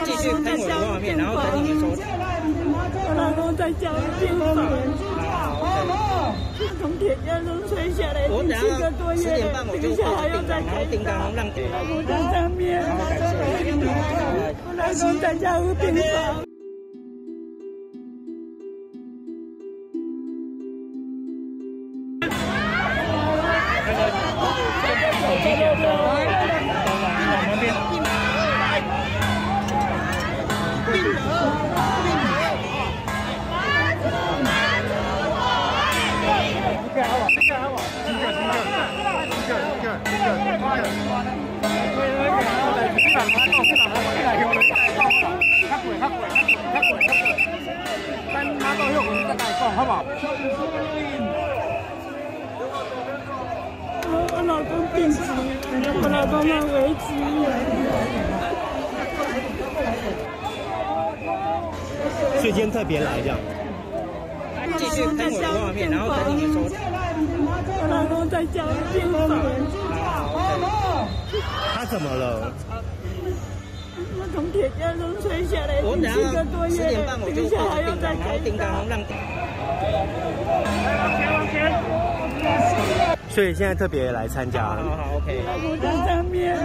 继续喷我的画面，然后等你们收场。 我老公在教育病房，从铁架上摔下来， 我等下 7个多月， 10点半我就等一下还要再开叮当让给我老公在上面，我老公在教育病房。我老公病急，我老公很危急。 所以今天特别来这样。 继续喷我的画面，然后等你们收场。 我老公在教育病房。 他怎么了？ 我从铁架上摔下来， 我等下 7个多月， 10点半我就等一下还要再开叮当让给。 所以现在特别来参加。 好 ，OK。 我老公在上面，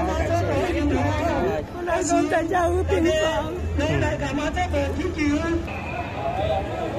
我老公在教育病房。